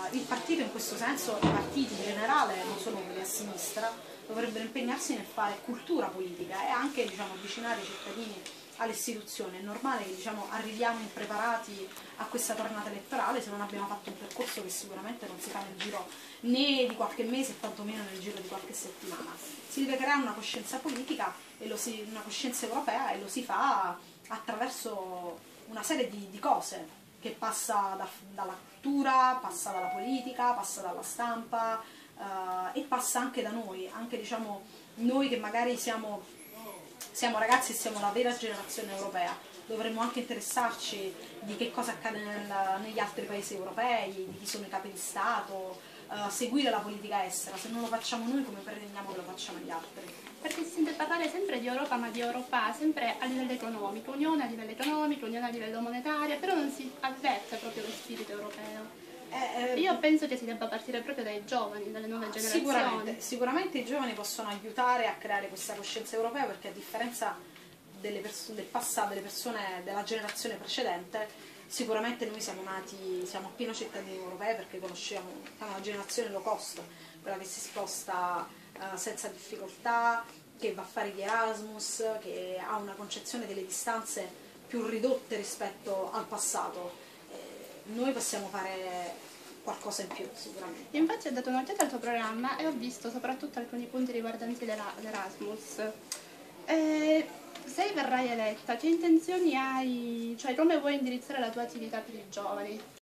il partito in questo senso, i partiti in generale, non solo quelli a sinistra, dovrebbero impegnarsi nel fare cultura politica e anche, diciamo, avvicinare i cittadini alle istituzioni. È normale che, diciamo, arriviamo impreparati a questa tornata elettorale se non abbiamo fatto un percorso che sicuramente non si fa nel giro né di qualche mese e tantomeno nel giro di qualche settimana. Si deve creare una coscienza politica e una coscienza europea, e lo si fa attraverso una serie di cose che passa dalla cultura, passa dalla politica, passa dalla stampa e passa anche da noi, anche, diciamo, noi che magari siamo ragazzi e siamo la vera generazione europea. Dovremmo anche interessarci di che cosa accade negli altri paesi europei, di chi sono i capi di Stato, seguire la politica estera. Se non lo facciamo noi, come pretendiamo che lo facciano gli altri? Perché si sente parlare sempre di Europa, ma di Europa sempre a livello economico, unione a livello economico, unione a livello monetario, però non si avverte proprio lo spirito europeo. Io penso che si debba partire proprio dai giovani, dalle nuove generazioni. Sicuramente i giovani possono aiutare a creare questa coscienza europea, perché a differenza del passato, delle persone della generazione precedente, sicuramente noi siamo appena cittadini europei perché siamo una generazione low cost, quella che si sposta senza difficoltà, che va a fare gli Erasmus, che ha una concezione delle distanze più ridotte rispetto al passato. Noi possiamo fare qualcosa in più sicuramente. Infatti ho dato un'occhiata al tuo programma e ho visto soprattutto alcuni punti riguardanti l'Erasmus. Se verrai eletta, che intenzioni hai? Cioè, come vuoi indirizzare la tua attività per i giovani?